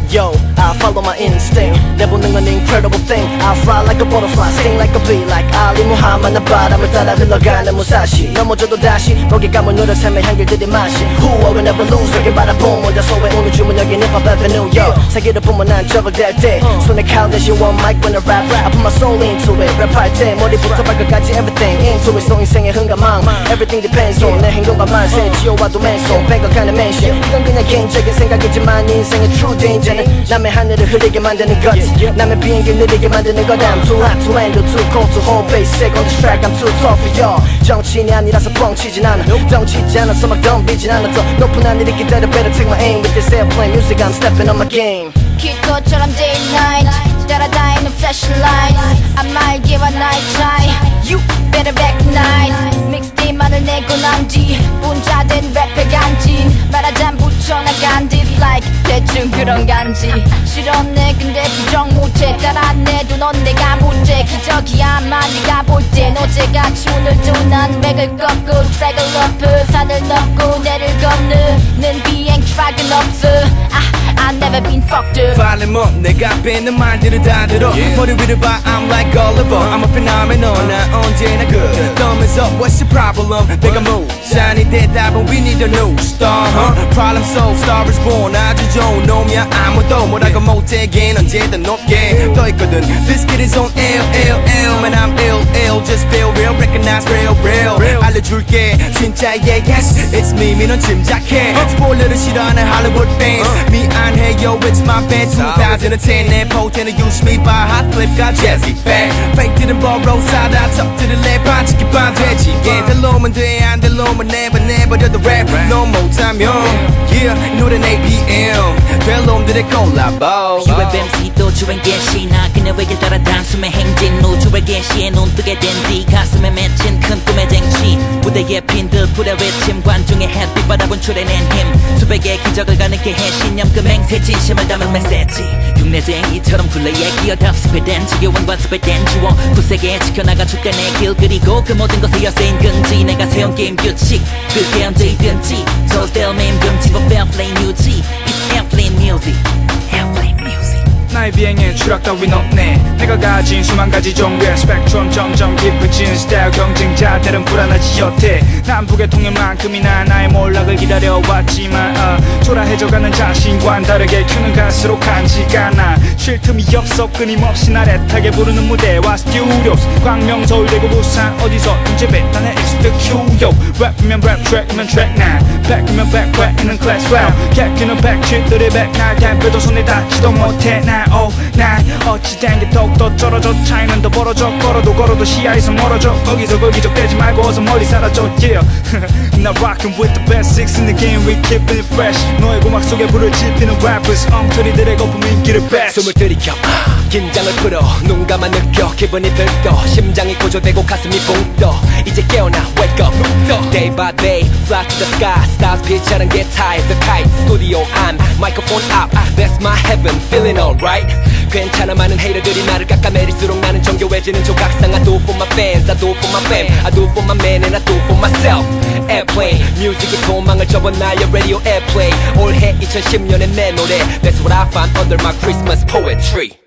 Yo, I follow my instinct. 내보는 건 incredible thing. I fly like a butterfly, sting like a bee, like Ali Muhammad. 나 바람을 따라 흘러가는 무사시. 넘어져도 다시 먹잇감을 누려 삶의 향기들이 마시. Who will never lose? 여길 바라본 모자 소외 오늘 주문 여긴 힙합 avenue. Yo, 세계를 보면 난 저글될 때 손에 칼 대신 one mic when I rap. I put my soul into it. 랩할 때 머리부터 발끝까지 everything into it. 속 인생의 흥가망 everything depends on 내 행동과 말세 지어와도 맨손 뱅각하는 맨션. 이건 그냥 개인적인 생각이지만 인생의 true danger는 남의 하늘을 흐리게 만드는 것 남의 비행기 느리게 만드는 것 I'm too hot to handle too cold to hold base sick on this track I'm too tough for y'all 정치인이 아니라서 뻥치진 않아 덩치지 않아서 막 덤비진 않아 더 높은 하늘이 기다려 better take my aim with this airplane music I'm stepping on my game 길것처럼 day and night 따라다니는 flashing lights I'm 말기와 night time You better recognize 믹스테이프만을 내고 난뒤 혼자된 랩의 간지 말하자면 붙여나간 this like 대충 그런 간지 싫었네 근데 부정 못해 따라내도 넌 내가 못해 기적이야만 네가 볼땐 어제같이 오늘도 난 맥을 꺾고 트랙을 엎어 산을 넘고 내를 건너는 비행 트랙은 없어 I've never been fucked up Falling up 내가 뱉는 말들을 다 들어 머리 위를 봐 I'm like Gulliver I'm a phenomenon 나 언제나 good Thumbs up what's your problem 내가 무산이 대답은 we need a new star Problem solved star is born 아주 좋은 놈이야 아무도 뭐라고 못하긴 언제든 높게 떠있거든 This kid is on ill Man I'm ill just feel real recognize real 알려줄게 진짜 yeah yes it's me 넌 짐작해 스포일러를 싫어하는 Hollywood fans 미안해요 it's my bad 2010 내 포텐을 use me by hot flip과 jazzy fan fake didn't borrow 사다 턱들을래 반칙이 반되지 yeah 들러오면 돼 안 들러오면 never 내버려도 rap 넌 못하면 yeah 이 노래는 APM 될 놈들의 콜라보 UFMC도 주행 개시 나 그녀에게 따라 단숨에 행진 우주의 개시에 눈 뜨게 된 뒤 가슴에 맺힌 큰 꿈의 쟁취 무대에 핀듯 불의 외침 관중의 햇빛 바라본 출해낸 힘 수백의 기적을 가능케 해 신념 그 맹세 진심을 담은 메시지 흉내쟁이처럼 굴레에 끼어 답습된 지겨운 관습된 주워 굳세게 지켜나가 죽게 내 길 그리고 그 모든 것에 여세인 긍지 내가 세운 게임 규칙 그게 언제이든지 절대로 임금지 for fair play 유지 It's airplane music airplane music 나의 비행에 추락 따윈 없네 내가 가진 수만 가지 종류의 스펙트럼 점점 깊어지는 스타일 경쟁자들은 불안하지 여태 남북의 통일만큼이나 나의 몰락을 기다려왔지만 초라해져가는 자신과는 다르게 큐는 갈수록 간지가 않아 쉴 틈이 없어 끊임없이 날 애타게 부르는 무대와 스튜디오스 광명 서울대구 부산 어디서든지 뱉나는 expect you 랩이면 랩 트랙이면 트랙 나 백이면 백이면 클래스 well 객기는 백쥐들의 백날 댐pe도 손에 닿지도 못해 나 난 어찌된 게 더욱더 쩔어져 차이는 더 벌어져 걸어도 시야에서 멀어져 거기서 거기적대지 말고 어서 멀리 사라져 yeah Now rockin' with the best six in the game we keepin' it fresh 너의 고막 속에 불을 지피는 rappers 엉터리들의 거품 인기를 뺏 숨을 들이켜 긴장을 풀어 눈 감아 느껴 기분이 들떠 심장이 고조되고 가슴이 붕떠 이제 깨어나 wake up Day by day fly to the sky stars 빛처럼 get high as a kite studio on microphone up that's my heaven feeling alright 괜찮아 많은 헤이터들이 나를 깎아내릴수록 나는 정교해지는 조각상 I do it for my fans I do it for my fam I do it for my man and I do it for myself Airplane 뮤직의 소망을 접어 나의 radio airplay 올해 2010년의 내 노래 That's what I find under my Christmas poetry